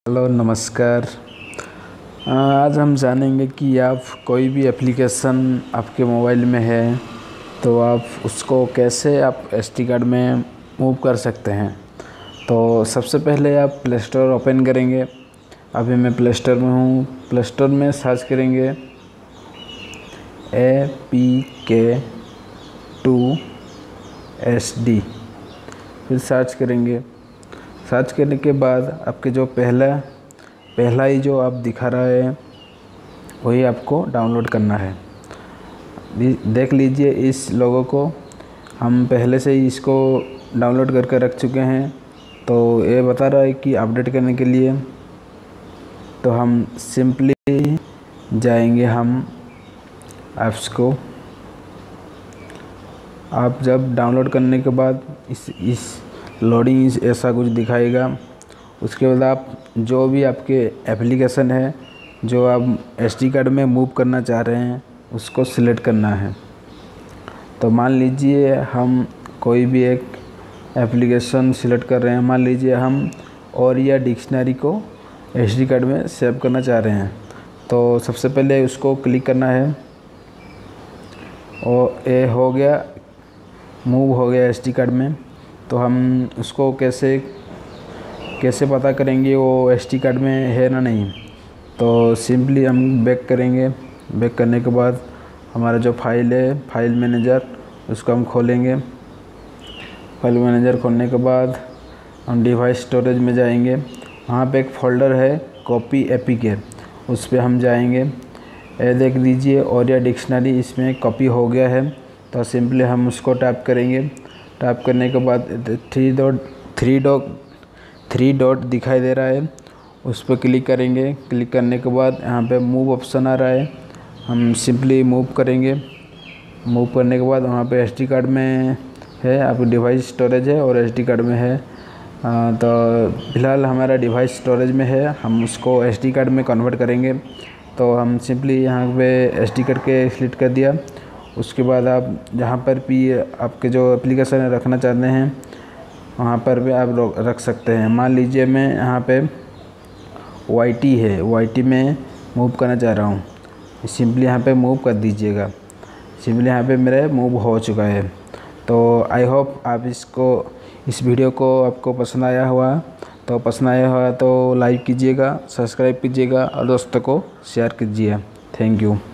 Hello नमस्कार। आज हम जानेंगे कि आप कोई भी एप्लीकेशन आपके मोबाइल में है तो आप उसको कैसे आप एसडी कार्ड में मूव कर सकते हैं। तो सबसे पहले आप प्ले स्टोर ओपन करेंगे। अभी मैं प्ले स्टोर में हूँ। प्ले स्टोर में सर्च करेंगे APK2SD, फिर सर्च करेंगे। सर्च करने के बाद आपके जो पहला ही जो आप दिखा रहा है वही आपको डाउनलोड करना है। देख लीजिए, इस लोगो को हम पहले से ही इसको डाउनलोड करके रख चुके हैं। तो ये बता रहा है कि अपडेट करने के लिए तो हम सिंपली जाएंगे हम ऐप्स को। आप जब डाउनलोड करने के बाद इस लोडिंग ऐसा कुछ दिखाएगा। उसके बाद आप जो भी आपके एप्लीकेशन है जो आप एसडी कार्ड में मूव करना चाह रहे हैं उसको सिलेक्ट करना है। तो मान लीजिए हम कोई भी एक एप्लीकेशन सिलेक्ट कर रहे हैं। मान लीजिए हम और या डिक्शनरी को एसडी कार्ड में सेव करना चाह रहे हैं। तो सबसे पहले उसको क्लिक करना है और ये हो गया, मूव हो गया एसडी कार्ड में। तो हम उसको कैसे पता करेंगे वो एसडी कार्ड में है ना नहीं। तो सिंपली हम बैक करेंगे। बैक करने के बाद हमारा जो फाइल है, फाइल मैनेजर, उसको हम खोलेंगे। फाइल मैनेजर खोलने के बाद हम डिवाइस स्टोरेज में जाएंगे। वहाँ पे एक फ़ोल्डर है कॉपी एपीके, उस पर हम जाएंगे। ये देख लीजिए और या डिक्शनरी इसमें कॉपी हो गया है। तो सिंपली हम उसको टैप करेंगे। टैप करने के बाद थ्री डॉट दिखाई दे रहा है, उस पर क्लिक करेंगे। क्लिक करने के बाद यहाँ पे मूव ऑप्शन आ रहा है, हम सिंपली मूव करेंगे। मूव करने के बाद वहाँ पे एसडी कार्ड में है, आपकी डिवाइस स्टोरेज है और एसडी कार्ड में है। तो फ़िलहाल हमारा डिवाइस स्टोरेज में है, हम उसको एसडी कार्ड में कन्वर्ट करेंगे। तो हम सिंपली यहाँ पे एसडी कार्ड के सिलेक्ट कर दिया। उसके बाद आप जहाँ पर भी आपके जो एप्लीकेशन रखना चाहते हैं वहाँ पर भी आप रख सकते हैं। मान लीजिए मैं यहाँ पे वाईटी है, वाईटी में मूव करना चाह रहा हूँ। सिंपली यहाँ पे मूव कर दीजिएगा। सिंपली यहाँ पे मेरा मूव हो चुका है। तो आई होप आप इस वीडियो को आपको पसंद आया हुआ। तो पसंद आया हुआ तो लाइक कीजिएगा, सब्सक्राइब कीजिएगा और दोस्तों को शेयर कीजिए। Thank you.